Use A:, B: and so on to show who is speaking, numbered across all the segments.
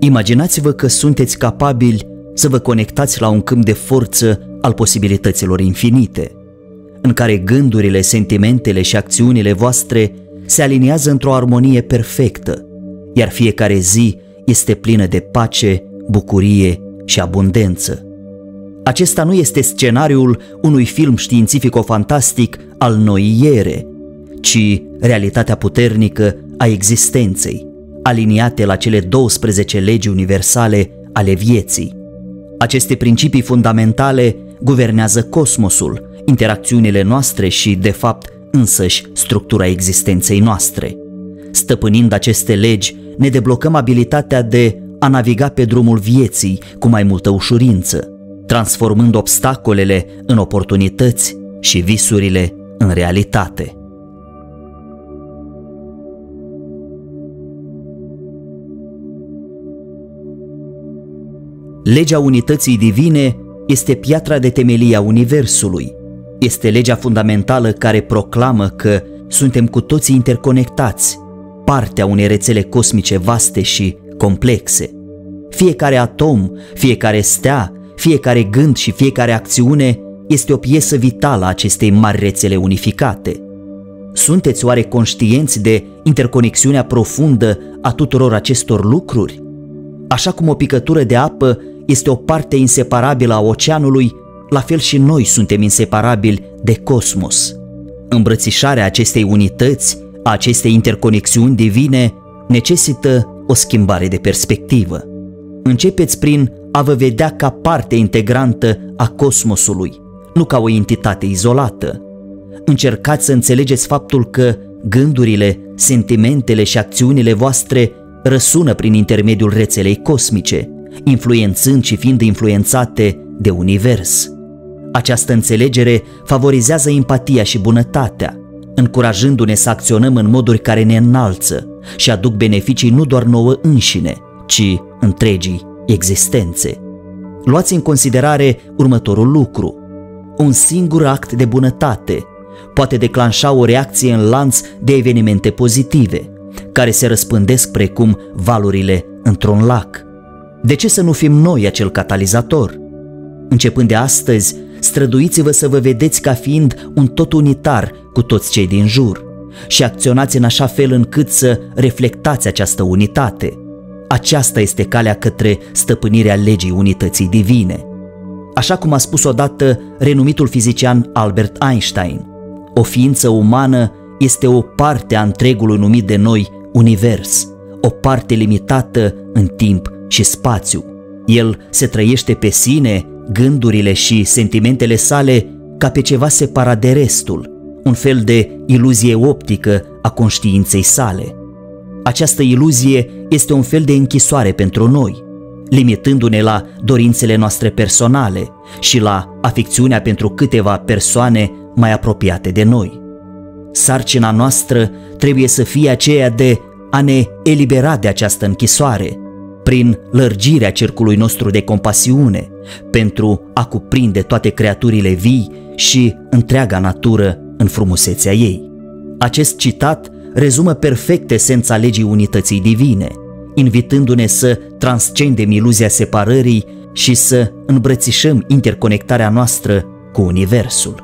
A: Imaginați-vă că sunteți capabili să vă conectați la un câmp de forță al posibilităților infinite, în care gândurile, sentimentele și acțiunile voastre se aliniază într-o armonie perfectă, iar fiecare zi este plină de pace, bucurie și abundență. Acesta nu este scenariul unui film științifico-fantastic al noii ere, ci realitatea puternică a existenței, aliniate la cele 12 legi universale ale vieții. Aceste principii fundamentale guvernează cosmosul, interacțiunile noastre și, de fapt, însăși structura existenței noastre. Stăpânind aceste legi, ne deblocăm abilitatea de a naviga pe drumul vieții cu mai multă ușurință, transformând obstacolele în oportunități și visurile în realitate. Legea unității divine este piatra de temelie a Universului. Este legea fundamentală care proclamă că suntem cu toții interconectați, parte a unei rețele cosmice vaste și complexe. Fiecare atom, fiecare stea, fiecare gând și fiecare acțiune este o piesă vitală a acestei mari rețele unificate. Sunteți oare conștienți de interconexiunea profundă a tuturor acestor lucruri? Așa cum o picătură de apă este o parte inseparabilă a oceanului, la fel și noi suntem inseparabili de cosmos. Îmbrățișarea acestei unități, a acestei interconexiuni divine, necesită o schimbare de perspectivă. Începeți prin a vă vedea ca parte integrantă a cosmosului, nu ca o entitate izolată. Încercați să înțelegeți faptul că gândurile, sentimentele și acțiunile voastre răsună prin intermediul rețelei cosmice, influențând și fiind influențate de univers. Această înțelegere favorizează empatia și bunătatea, încurajându-ne să acționăm în moduri care ne înalță și aduc beneficii nu doar nouă înșine, ci întregii existențe. Luați în considerare următorul lucru. Un singur act de bunătate poate declanșa o reacție în lanț de evenimente pozitive, care se răspândesc precum valurile într-un lac. De ce să nu fim noi acel catalizator? Începând de astăzi, străduiți-vă să vă vedeți ca fiind un tot unitar cu toți cei din jur și acționați în așa fel încât să reflectați această unitate. Aceasta este calea către stăpânirea legii unității divine. Așa cum a spus odată renumitul fizician Albert Einstein, o ființă umană este o parte a întregului numit de noi univers, o parte limitată în timp și spațiu. El se trăiește pe sine, gândurile și sentimentele sale ca pe ceva separat de restul, un fel de iluzie optică a conștiinței sale. Această iluzie este un fel de închisoare pentru noi, limitându-ne la dorințele noastre personale și la afecțiunea pentru câteva persoane mai apropiate de noi. Sarcina noastră trebuie să fie aceea de a ne elibera de această închisoare, prin lărgirea cercului nostru de compasiune, pentru a cuprinde toate creaturile vii și întreaga natură în frumusețea ei. Acest citat rezumă perfect esența legii unității divine, invitându-ne să transcendem iluzia separării și să îmbrățișăm interconectarea noastră cu Universul.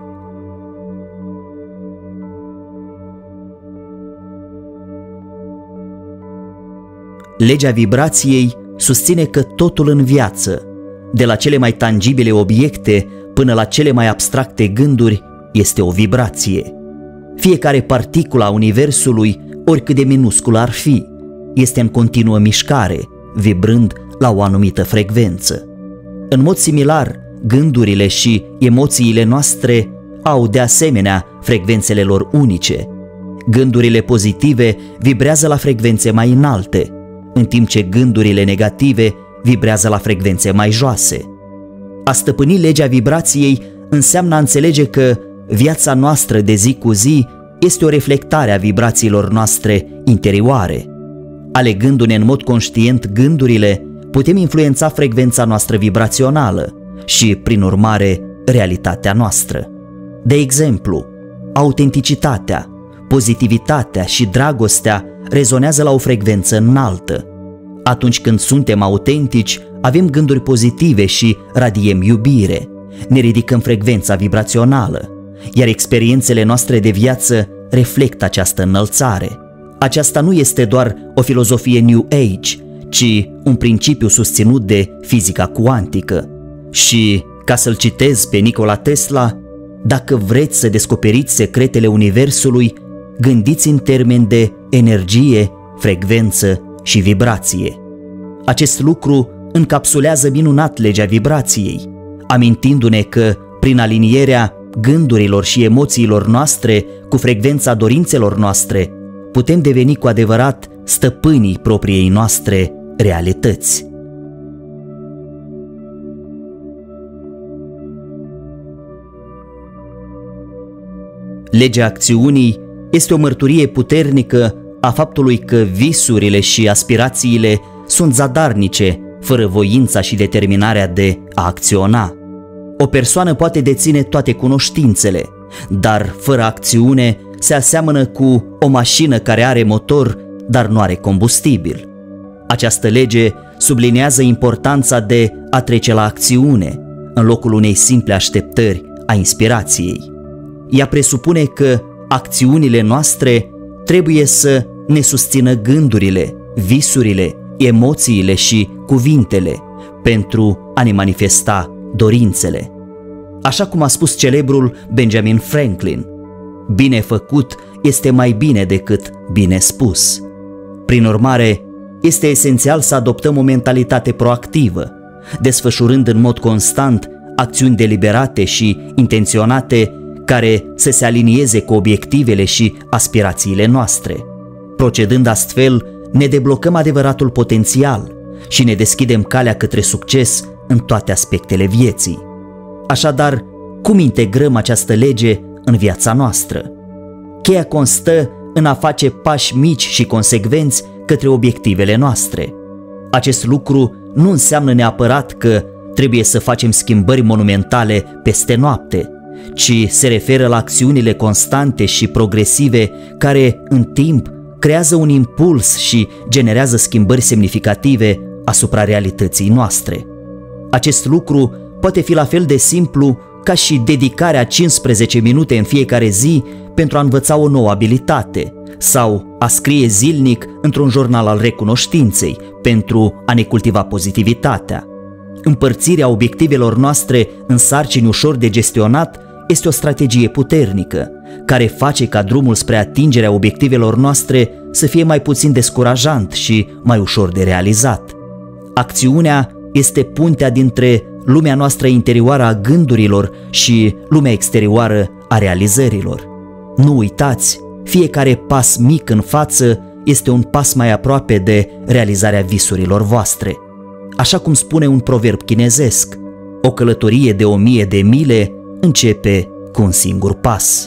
A: Legea vibrației susține că totul în viață, de la cele mai tangibile obiecte până la cele mai abstracte gânduri, este o vibrație. Fiecare particulă a Universului, oricât de minusculă ar fi, este în continuă mișcare, vibrând la o anumită frecvență. În mod similar, gândurile și emoțiile noastre au de asemenea frecvențele lor unice. Gândurile pozitive vibrează la frecvențe mai înalte, în timp ce gândurile negative vibrează la frecvențe mai joase. A stăpâni legea vibrației înseamnă a înțelege că viața noastră de zi cu zi este o reflectare a vibrațiilor noastre interioare. Alegându-ne în mod conștient gândurile, putem influența frecvența noastră vibrațională și, prin urmare, realitatea noastră. De exemplu, autenticitatea, pozitivitatea și dragostea rezonează la o frecvență înaltă. Atunci când suntem autentici, avem gânduri pozitive și radiem iubire. Ne ridicăm frecvența vibrațională, iar experiențele noastre de viață reflectă această înălțare. Aceasta nu este doar o filozofie New Age, ci un principiu susținut de fizica cuantică. Și, ca să-l citez pe Nikola Tesla, dacă vreți să descoperiți secretele universului, gândiți în termeni de energie, frecvență și vibrație. Acest lucru încapsulează minunat legea vibrației, amintindu-ne că, prin alinierea gândurilor și emoțiilor noastre cu frecvența dorințelor noastre, putem deveni cu adevărat stăpânii propriei noastre realități. Legea acțiunii este o mărturie puternică a faptului că visurile și aspirațiile sunt zadarnice, fără voința și determinarea de a acționa. O persoană poate deține toate cunoștințele, dar fără acțiune se aseamănă cu o mașină care are motor, dar nu are combustibil. Această lege subliniază importanța de a trece la acțiune, în locul unei simple așteptări a inspirației. Ea presupune că acțiunile noastre trebuie să ne susțină gândurile, visurile, emoțiile și cuvintele pentru a ne manifesta dorințele. Așa cum a spus celebrul Benjamin Franklin, bine făcut este mai bine decât bine spus. Prin urmare, este esențial să adoptăm o mentalitate proactivă, desfășurând în mod constant acțiuni deliberate și intenționate care să se alinieze cu obiectivele și aspirațiile noastre. Procedând astfel, ne deblocăm adevăratul potențial și ne deschidem calea către succes în toate aspectele vieții. Așadar, cum integrăm această lege în viața noastră? Cheia constă în a face pași mici și consecvenți către obiectivele noastre. Acest lucru nu înseamnă neapărat că trebuie să facem schimbări monumentale peste noapte, ci se referă la acțiunile constante și progresive care, în timp, creează un impuls și generează schimbări semnificative asupra realității noastre. Acest lucru poate fi la fel de simplu ca și dedicarea 15 minute în fiecare zi pentru a învăța o nouă abilitate sau a scrie zilnic într-un jurnal al recunoștinței pentru a ne cultiva pozitivitatea. Împărțirea obiectivelor noastre în sarcini ușor de gestionat este o strategie puternică, care face ca drumul spre atingerea obiectivelor noastre să fie mai puțin descurajant și mai ușor de realizat. Acțiunea este puntea dintre lumea noastră interioară a gândurilor și lumea exterioară a realizărilor. Nu uitați, fiecare pas mic în față este un pas mai aproape de realizarea visurilor voastre. Așa cum spune un proverb chinezesc, o călătorie de 1000 de mile începe cu un singur pas.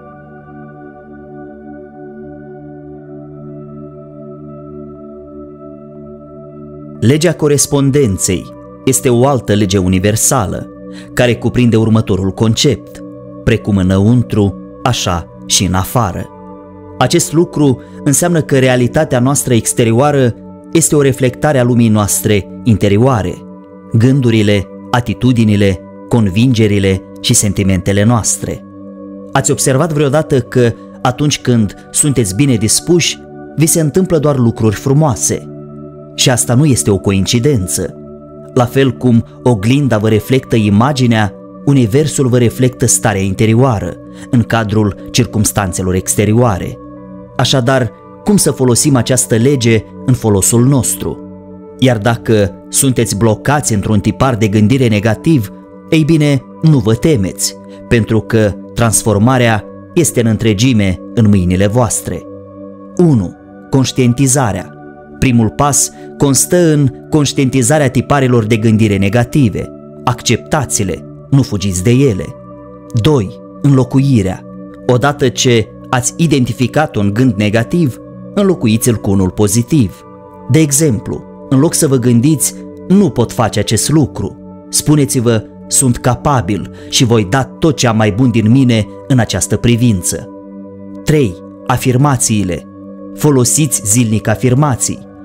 A: Legea corespondenței este o altă lege universală, care cuprinde următorul concept: precum înăuntru, așa și în afară. Acest lucru înseamnă că realitatea noastră exterioară este o reflectare a lumii noastre interioare. Gândurile, atitudinile, convingerile și sentimentele noastre. Ați observat vreodată că atunci când sunteți bine dispuși, vi se întâmplă doar lucruri frumoase? Și asta nu este o coincidență. La fel cum oglinda vă reflectă imaginea, universul vă reflectă starea interioară în cadrul circumstanțelor exterioare. Așadar, cum să folosim această lege în folosul nostru? Iar dacă sunteți blocați într-un tipar de gândire negativ, ei bine, nu vă temeți, pentru că transformarea este în întregime în mâinile voastre. 1. Conștientizarea. Primul pas constă în conștientizarea tiparelor de gândire negative. Acceptați-le, nu fugiți de ele. 2. Înlocuirea. Odată ce ați identificat un gând negativ, înlocuiți-l cu unul pozitiv. De exemplu, în loc să vă gândiți, nu pot face acest lucru, spuneți-vă, sunt capabil și voi da tot ce am mai bun din mine în această privință. 3. Afirmațiile. Folosiți zilnic afirmații,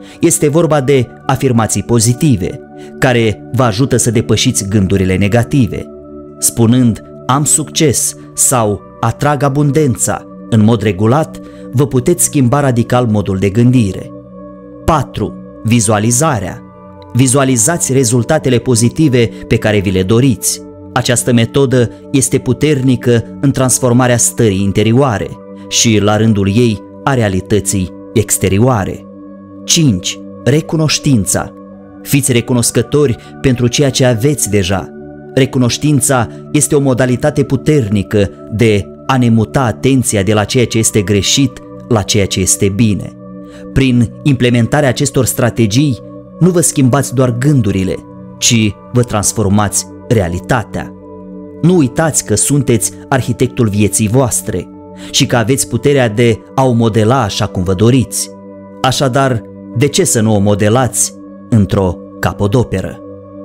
A: Este vorba de afirmații pozitive, care vă ajută să depășiți gândurile negative. Spunând am succes sau atrag abundența în mod regulat, vă puteți schimba radical modul de gândire. 4. Vizualizarea. Vizualizați rezultatele pozitive pe care vi le doriți. Această metodă este puternică în transformarea stării interioare și, la rândul ei, a realității exterioare. 5. Recunoștința. Fiți recunoscători pentru ceea ce aveți deja. Recunoștința este o modalitate puternică de a ne muta atenția de la ceea ce este greșit la ceea ce este bine. Prin implementarea acestor strategii, nu vă schimbați doar gândurile, ci vă transformați realitatea. Nu uitați că sunteți arhitectul vieții voastre și că aveți puterea de a o modela așa cum vă doriți. Așadar, de ce să nu o modelați într-o capodoperă?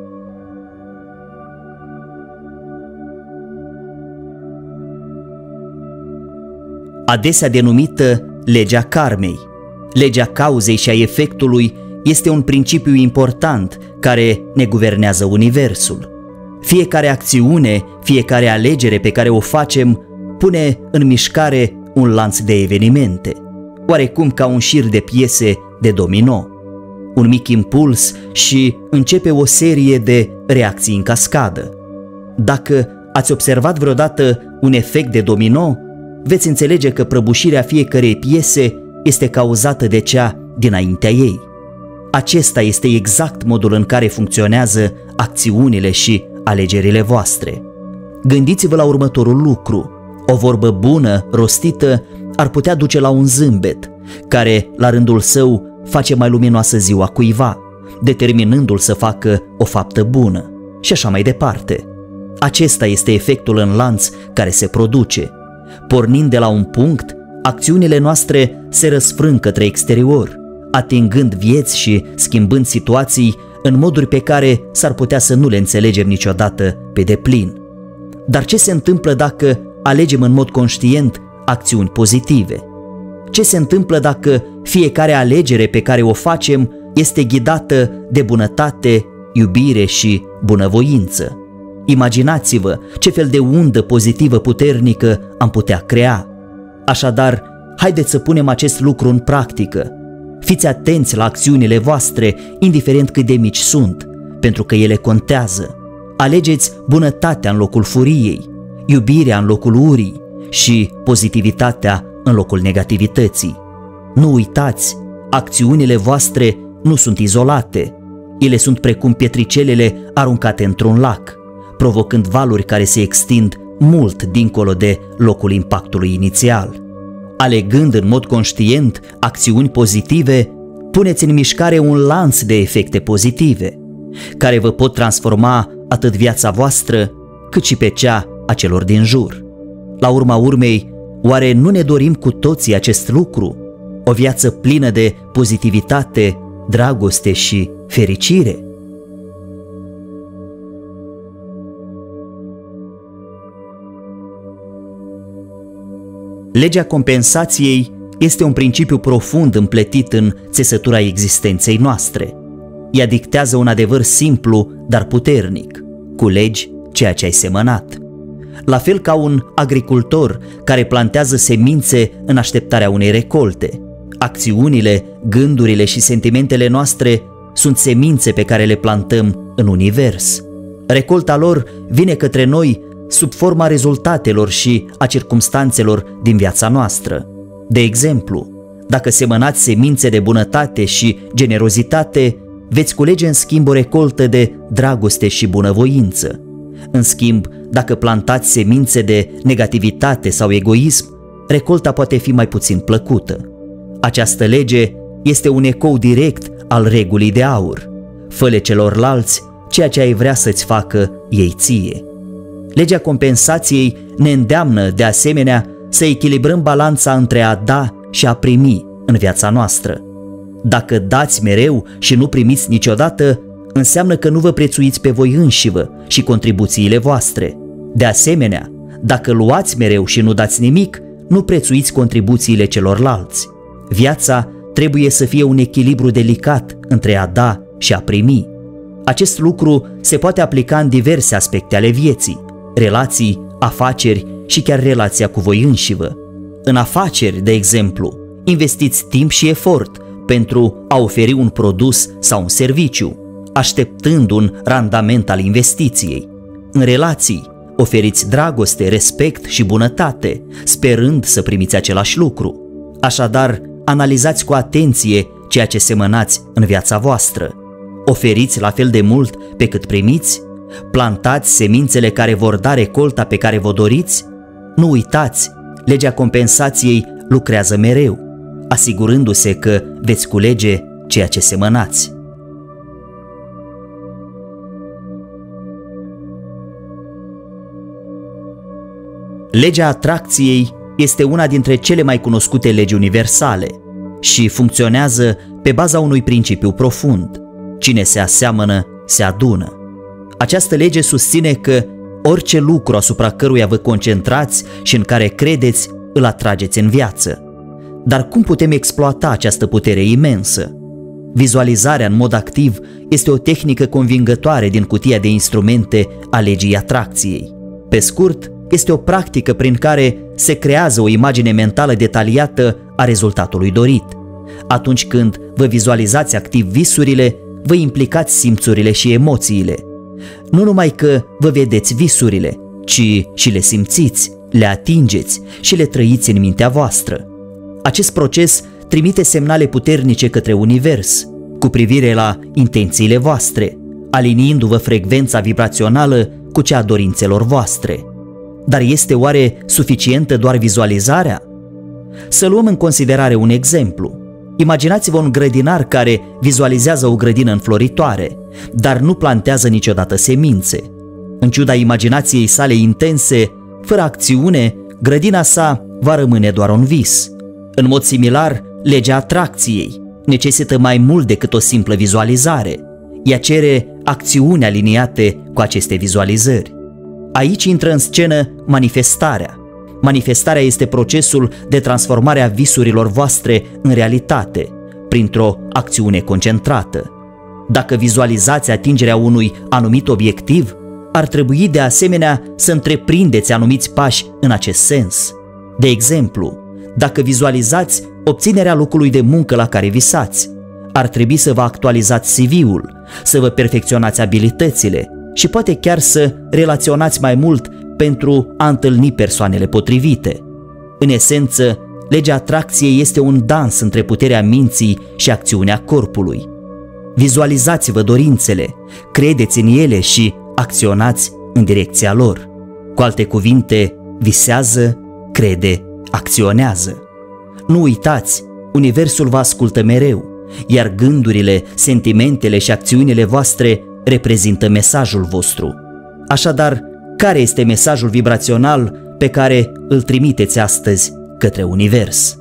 A: Adesea denumită legea karmei. Legea cauzei și a efectului este un principiu important care ne guvernează universul. Fiecare acțiune, fiecare alegere pe care o facem pune în mișcare un lanț de evenimente, oarecum ca un șir de piese de domino. Un mic impuls și începe o serie de reacții în cascadă. Dacă ați observat vreodată un efect de domino, veți înțelege că prăbușirea fiecărei piese este cauzată de cea dinaintea ei. Acesta este exact modul în care funcționează acțiunile și alegerile voastre. Gândiți-vă la următorul lucru. O vorbă bună, rostită, ar putea duce la un zâmbet, care, la rândul său, face mai luminoasă ziua cuiva, determinându-l să facă o faptă bună, și așa mai departe. Acesta este efectul în lanț care se produce. Pornind de la un punct, acțiunile noastre se răsfrâng către exterior, atingând vieți și schimbând situații în moduri pe care s-ar putea să nu le înțelegem niciodată pe deplin. Dar ce se întâmplă dacă alegem în mod conștient acțiuni pozitive? Ce se întâmplă dacă fiecare alegere pe care o facem este ghidată de bunătate, iubire și bunăvoință? Imaginați-vă ce fel de undă pozitivă puternică am putea crea. Așadar, haideți să punem acest lucru în practică. Fiți atenți la acțiunile voastre, indiferent cât de mici sunt, pentru că ele contează. Alegeți bunătatea în locul furiei, iubirea în locul urii și pozitivitatea în locul negativității. Nu uitați, acțiunile voastre nu sunt izolate. Ele sunt precum pietricelele aruncate într-un lac, provocând valuri care se extind mult dincolo de locul impactului inițial. Alegând în mod conștient acțiuni pozitive, puneți în mișcare un lanț de efecte pozitive, care vă pot transforma atât viața voastră, cât și pe cea a celor din jur. La urma urmei, oare nu ne dorim cu toții acest lucru? O viață plină de pozitivitate, dragoste și fericire? Legea compensației este un principiu profund împletit în țesătura existenței noastre. Ea dictează un adevăr simplu, dar puternic: culegi ceea ce ai semănat. La fel ca un agricultor care plantează semințe în așteptarea unei recolte, acțiunile, gândurile și sentimentele noastre sunt semințe pe care le plantăm în univers. Recolta lor vine către noi sub forma rezultatelor și a circumstanțelor din viața noastră. De exemplu, dacă semănați semințe de bunătate și generozitate, veți culege în schimb o recoltă de dragoste și bunăvoință. În schimb, dacă plantați semințe de negativitate sau egoism, recolta poate fi mai puțin plăcută. Această lege este un ecou direct al regulii de aur: fă-le celorlalți ceea ce ai vrea să-ți facă ei ție. Legea compensației ne îndeamnă, de asemenea, să echilibrăm balanța între a da și a primi în viața noastră. Dacă dați mereu și nu primiți niciodată, înseamnă că nu vă prețuiți pe voi înșivă și contribuțiile voastre. De asemenea, dacă luați mereu și nu dați nimic, nu prețuiți contribuțiile celorlalți. Viața trebuie să fie un echilibru delicat între a da și a primi. Acest lucru se poate aplica în diverse aspecte ale vieții, relații, afaceri și chiar relația cu voi înșivă. În afaceri, de exemplu, investiți timp și efort pentru a oferi un produs sau un serviciu, așteptând un randament al investiției. În relații, oferiți dragoste, respect și bunătate, sperând să primiți același lucru. Așadar, analizați cu atenție ceea ce semănați în viața voastră. Oferiți la fel de mult pe cât primiți? Plantați semințele care vor da recolta pe care vă doriți? Nu uitați, legea compensației lucrează mereu, asigurându-se că veți culege ceea ce semănați. Legea atracției este una dintre cele mai cunoscute legi universale și funcționează pe baza unui principiu profund: cine se aseamănă, se adună. Această lege susține că orice lucru asupra căruia vă concentrați și în care credeți, îl atrageți în viață. Dar cum putem exploata această putere imensă? Vizualizarea în mod activ este o tehnică convingătoare din cutia de instrumente a legii atracției. Pe scurt, este o practică prin care se creează o imagine mentală detaliată a rezultatului dorit. Atunci când vă vizualizați activ visurile, vă implicați simțurile și emoțiile. Nu numai că vă vedeți visurile, ci și le simțiți, le atingeți și le trăiți în mintea voastră. Acest proces trimite semnale puternice către univers cu privire la intențiile voastre, aliniindu-vă frecvența vibrațională cu cea a dorințelor voastre. Dar este oare suficientă doar vizualizarea? Să luăm în considerare un exemplu. Imaginați-vă un grădinar care vizualizează o grădină înfloritoare, dar nu plantează niciodată semințe. În ciuda imaginației sale intense, fără acțiune, grădina sa va rămâne doar un vis. În mod similar, legea atracției necesită mai mult decât o simplă vizualizare. Ea cere acțiuni aliniate cu aceste vizualizări. Aici intră în scenă manifestarea. Manifestarea este procesul de transformare a visurilor voastre în realitate, printr-o acțiune concentrată. Dacă vizualizați atingerea unui anumit obiectiv, ar trebui de asemenea să întreprindeți anumiți pași în acest sens. De exemplu, dacă vizualizați obținerea locului de muncă la care visați, ar trebui să vă actualizați CV-ul, să vă perfecționați abilitățile și poate chiar să relaționați mai mult pentru a întâlni persoanele potrivite. În esență, legea atracției este un dans între puterea minții și acțiunea corpului. Vizualizați-vă dorințele, credeți în ele și acționați în direcția lor. Cu alte cuvinte, visează, crede, acționează. Nu uitați, universul vă ascultă mereu, iar gândurile, sentimentele și acțiunile voastre reprezintă mesajul vostru. Așadar, care este mesajul vibrațional pe care îl trimiteți astăzi către univers?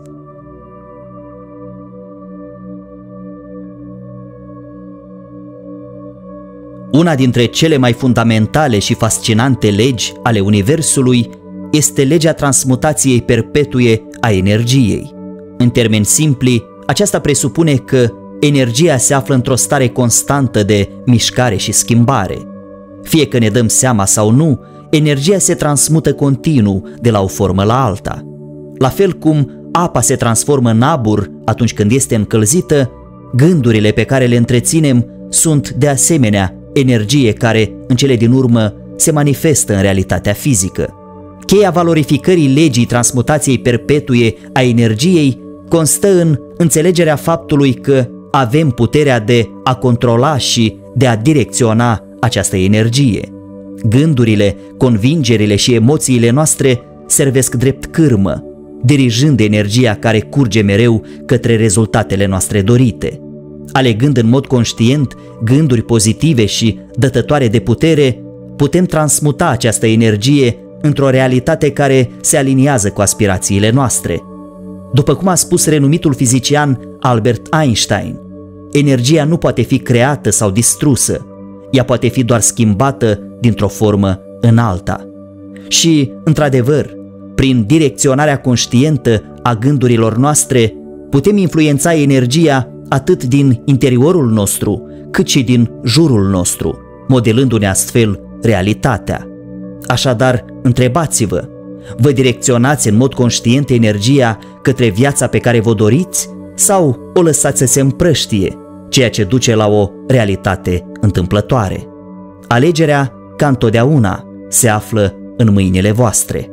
A: Una dintre cele mai fundamentale și fascinante legi ale universului este legea transmutației perpetue a energiei. În termeni simpli, aceasta presupune că energia se află într-o stare constantă de mișcare și schimbare. Fie că ne dăm seama sau nu, energia se transmută continuu de la o formă la alta. La fel cum apa se transformă în abur atunci când este încălzită, gândurile pe care le întreținem sunt de asemenea energie care, în cele din urmă, se manifestă în realitatea fizică. Cheia valorificării legii transmutației perpetue a energiei constă în înțelegerea faptului că avem puterea de a controla și de a direcționa această energie. Gândurile, convingerile și emoțiile noastre servesc drept cârmă, dirijând energia care curge mereu către rezultatele noastre dorite. Alegând în mod conștient gânduri pozitive și dătătoare de putere, putem transmuta această energie într-o realitate care se aliniază cu aspirațiile noastre. După cum a spus renumitul fizician Albert Einstein, energia nu poate fi creată sau distrusă, ea poate fi doar schimbată dintr-o formă în alta. Și, într-adevăr, prin direcționarea conștientă a gândurilor noastre, Putem influența energia atât din interiorul nostru, cât și din jurul nostru, modelându-ne astfel realitatea. Așadar, întrebați-vă, vă direcționați în mod conștient energia către viața pe care vă doriți sau o lăsați să se împrăștie, ceea ce duce la o realitate întâmplătoare? Alegerea, ca întotdeauna, se află în mâinile voastre.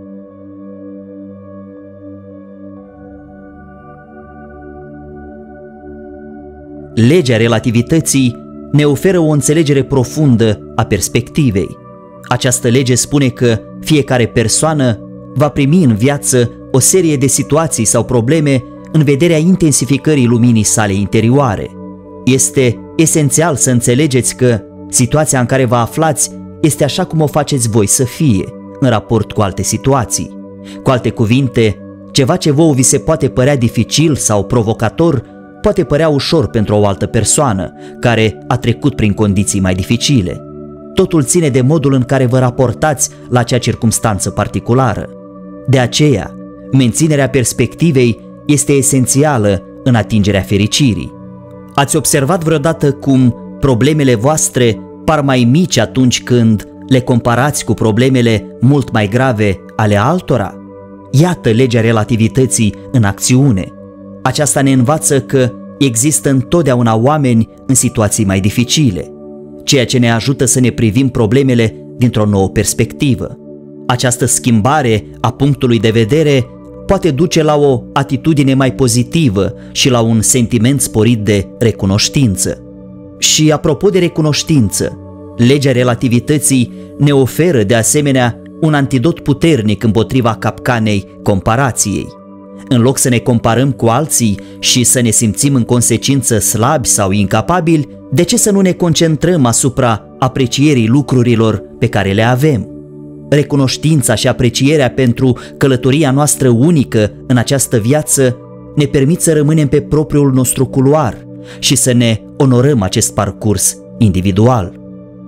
A: Legea relativității ne oferă o înțelegere profundă a perspectivei. Această lege spune că fiecare persoană va primi în viață o serie de situații sau probleme în vederea intensificării luminii sale interioare. Este esențial să înțelegeți că situația în care vă aflați este așa cum o faceți voi să fie, în raport cu alte situații. Cu alte cuvinte, ceva ce vouă vi se poate părea dificil sau provocator, poate părea ușor pentru o altă persoană care a trecut prin condiții mai dificile. Totul ține de modul în care vă raportați la acea circumstanță particulară. De aceea, menținerea perspectivei este esențială în atingerea fericirii. Ați observat vreodată cum problemele voastre par mai mici atunci când le comparați cu problemele mult mai grave ale altora? Iată legea relativității în acțiune. Aceasta ne învață că există întotdeauna oameni în situații mai dificile, ceea ce ne ajută să ne privim problemele dintr-o nouă perspectivă. Această schimbare a punctului de vedere poate duce la o atitudine mai pozitivă și la un sentiment sporit de recunoștință. Și apropo de recunoștință, legea relativității ne oferă de asemenea un antidot puternic împotriva capcanei comparației. În loc să ne comparăm cu alții și să ne simțim în consecință slabi sau incapabili, de ce să nu ne concentrăm asupra aprecierii lucrurilor pe care le avem? Recunoștința și aprecierea pentru călătoria noastră unică în această viață ne permit să rămânem pe propriul nostru culoar și să ne onorăm acest parcurs individual.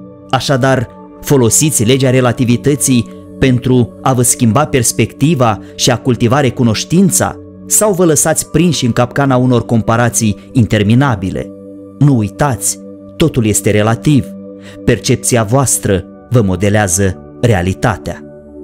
A: Așadar, folosiți legea relativității pentru a vă schimba perspectiva și a cultiva recunoștința sau vă lăsați prinși în capcana unor comparații interminabile? Nu uitați, totul este relativ. Percepția voastră vă modelează realitatea.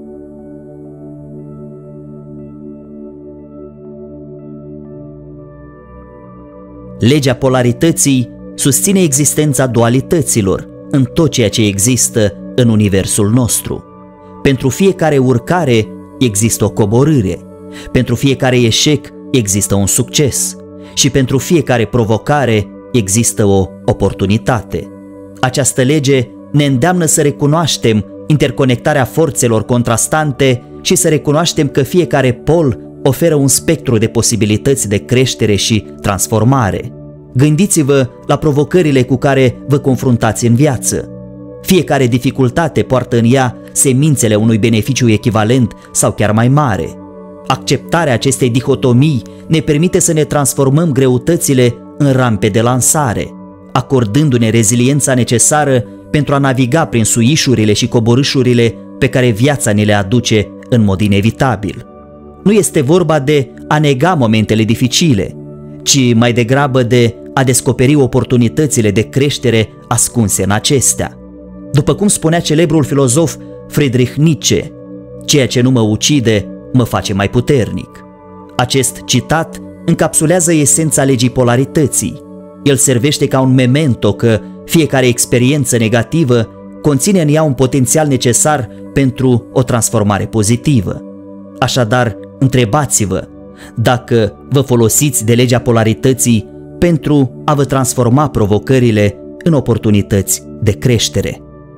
A: Legea polarității susține existența dualităților în tot ceea ce există în universul nostru. Pentru fiecare urcare există o coborâre, pentru fiecare eșec există un succes și pentru fiecare provocare există o oportunitate. Această lege ne îndeamnă să recunoaștem interconectarea forțelor contrastante și să recunoaștem că fiecare pol oferă un spectru de posibilități de creștere și transformare. Gândiți-vă la provocările cu care vă confruntați în viață. Fiecare dificultate poartă în ea semințele unui beneficiu echivalent sau chiar mai mare. Acceptarea acestei dihotomii ne permite să ne transformăm greutățile în rampe de lansare, acordându-ne reziliența necesară pentru a naviga prin suișurile și coborâșurile pe care viața ne le aduce în mod inevitabil. Nu este vorba de a nega momentele dificile, ci mai degrabă de a descoperi oportunitățile de creștere ascunse în acestea. După cum spunea celebrul filozof Friedrich Nietzsche, ceea ce nu mă ucide, mă face mai puternic. Acest citat încapsulează esența legii polarității. El servește ca un memento că fiecare experiență negativă conține în ea un potențial necesar pentru o transformare pozitivă. Așadar, întrebați-vă dacă vă folosiți de legea polarității pentru a vă transforma provocările în oportunități de creștere.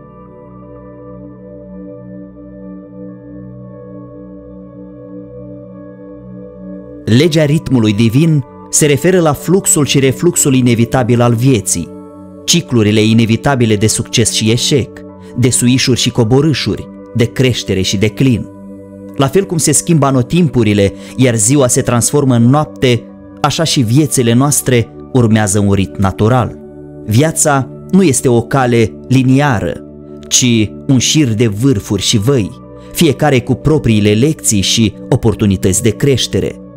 A: Legea ritmului divin se referă la fluxul și refluxul inevitabil al vieții, ciclurile inevitabile de succes și eșec, de suișuri și coborâșuri, de creștere și declin. La fel cum se schimbă anotimpurile, iar ziua se transformă în noapte, așa și viețile noastre urmează un ritm natural. Viața nu este o cale liniară, ci un șir de vârfuri și văi, fiecare cu propriile lecții și oportunități de creștere.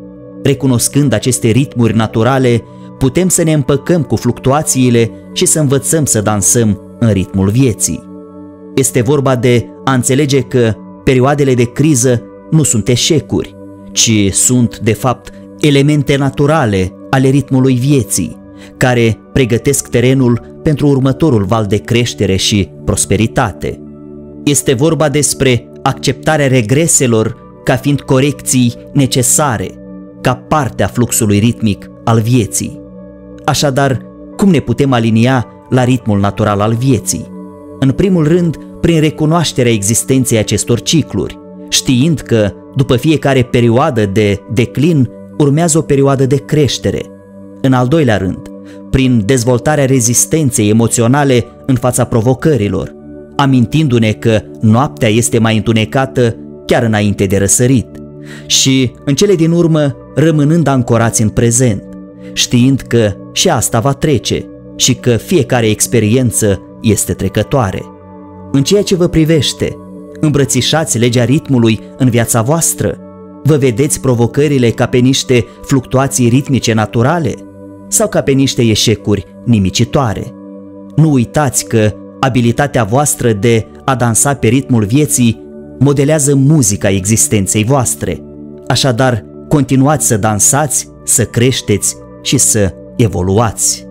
A: Recunoscând aceste ritmuri naturale, putem să ne împăcăm cu fluctuațiile și să învățăm să dansăm în ritmul vieții. Este vorba de a înțelege că perioadele de criză nu sunt eșecuri, ci sunt, de fapt, elemente naturale ale ritmului vieții, care pregătesc terenul pentru următorul val de creștere și prosperitate. Este vorba despre acceptarea regreselor ca fiind corecții necesare, ca parte a fluxului ritmic al vieții. Așadar, cum ne putem alinia la ritmul natural al vieții? În primul rând, prin recunoașterea existenței acestor cicluri, știind că după fiecare perioadă de declin urmează o perioadă de creștere. În al doilea rând, prin dezvoltarea rezistenței emoționale în fața provocărilor, amintindu-ne că noaptea este mai întunecată chiar înainte de răsărit și, în cele din urmă, rămânând ancorați în prezent, știind că și asta va trece și că fiecare experiență este trecătoare. În ceea ce vă privește, îmbrățișați legea ritmului în viața voastră? Vă vedeți provocările ca pe niște fluctuații ritmice naturale sau ca pe niște eșecuri nimicitoare? Nu uitați că abilitatea voastră de a dansa pe ritmul vieții modelează muzica existenței voastre. Așadar, continuați să dansați, să creșteți și să evoluați.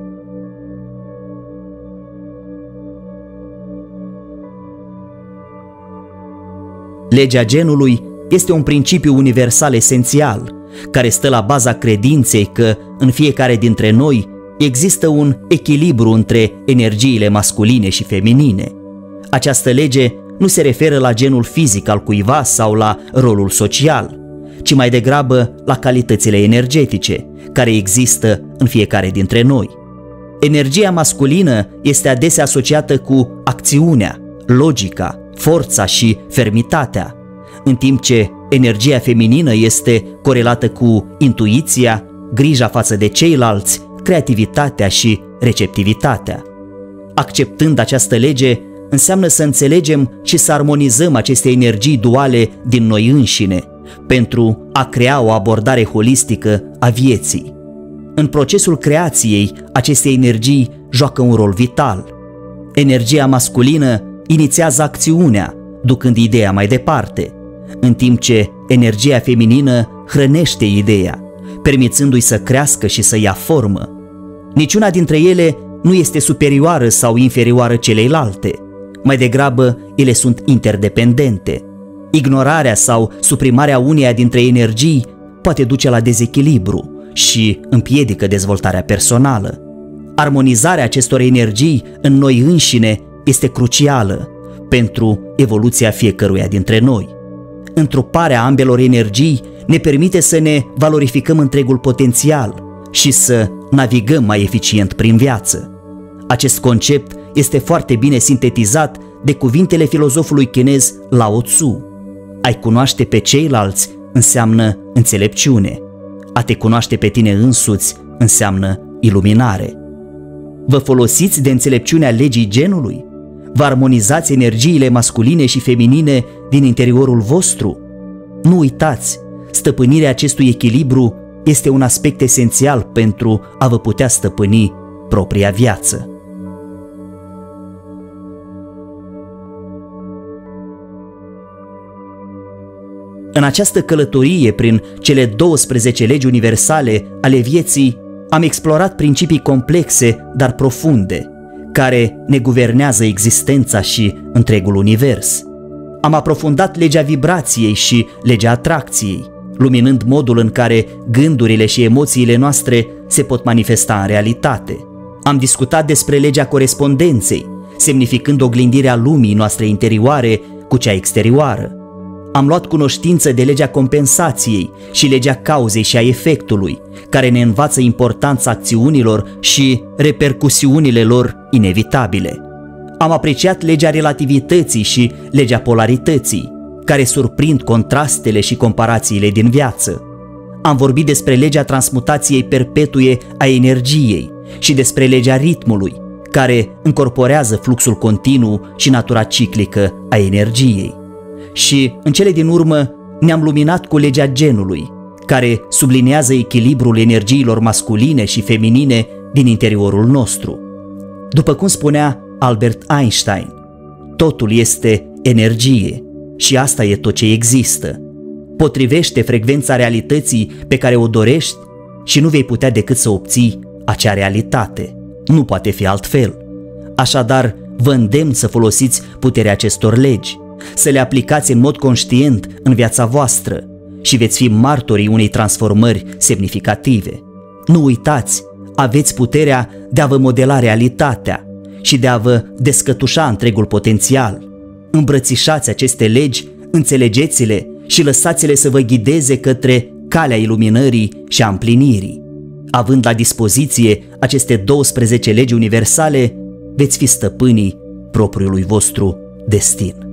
A: Legea genului este un principiu universal esențial, care stă la baza credinței că în fiecare dintre noi există un echilibru între energiile masculine și feminine. Această lege nu se referă la genul fizic al cuiva sau la rolul social, ci mai degrabă la calitățile energetice care există în fiecare dintre noi. Energia masculină este adesea asociată cu acțiunea, logica, forța și fermitatea, în timp ce energia feminină este corelată cu intuiția, grija față de ceilalți, creativitatea și receptivitatea. Acceptând această lege, înseamnă să înțelegem și să armonizăm aceste energii duale din noi înșine, pentru a crea o abordare holistică a vieții. În procesul creației, aceste energii joacă un rol vital. Energia masculină inițiază acțiunea, ducând ideea mai departe, în timp ce energia feminină hrănește ideea, permițându-i să crească și să ia formă. Niciuna dintre ele nu este superioară sau inferioară celeilalte, mai degrabă ele sunt interdependente. Ignorarea sau suprimarea uneia dintre energii poate duce la dezechilibru și împiedică dezvoltarea personală. Armonizarea acestor energii în noi înșine este crucială pentru evoluția fiecăruia dintre noi. Întruparea ambelor energii ne permite să ne valorificăm întregul potențial și să navigăm mai eficient prin viață. Acest concept este foarte bine sintetizat de cuvintele filozofului chinez Lao Tzu. A-i cunoaște pe ceilalți înseamnă înțelepciune. A te cunoaște pe tine însuți înseamnă iluminare. Vă folosiți de înțelepciunea legii genului? Vă armonizați energiile masculine și feminine din interiorul vostru? Nu uitați, stăpânirea acestui echilibru este un aspect esențial pentru a vă putea stăpâni propria viață. În această călătorie prin cele 12 legi universale ale vieții, am explorat principii complexe, dar profunde, care ne guvernează existența și întregul univers. Am aprofundat legea vibrației și legea atracției, luminând modul în care gândurile și emoțiile noastre se pot manifesta în realitate. Am discutat despre legea corespondenței, semnificând oglindirea lumii noastre interioare cu cea exterioară. Am luat cunoștință de legea compensației și legea cauzei și a efectului, care ne învață importanța acțiunilor și repercusiunile lor inevitabile. Am apreciat legea relativității și legea polarității, care surprind contrastele și comparațiile din viață. Am vorbit despre legea transmutației perpetue a energiei și despre legea ritmului, care încorporează fluxul continuu și natura ciclică a energiei. Și, în cele din urmă, ne-am luminat cu legea genului, care sublinează echilibrul energiilor masculine și feminine din interiorul nostru. După cum spunea Albert Einstein, totul este energie și asta e tot ce există. Potrivește frecvența realității pe care o dorești și nu vei putea decât să obții acea realitate. Nu poate fi altfel. Așadar, vă îndemn să folosiți puterea acestor legi, să le aplicați în mod conștient în viața voastră și veți fi martorii unei transformări semnificative. Nu uitați, aveți puterea de a vă modela realitatea și de a vă descătușa întregul potențial. Îmbrățișați aceste legi, înțelegeți-le și lăsați-le să vă ghideze către calea iluminării și a împlinirii. Având la dispoziție aceste 12 legi universale, veți fi stăpânii propriului vostru destin.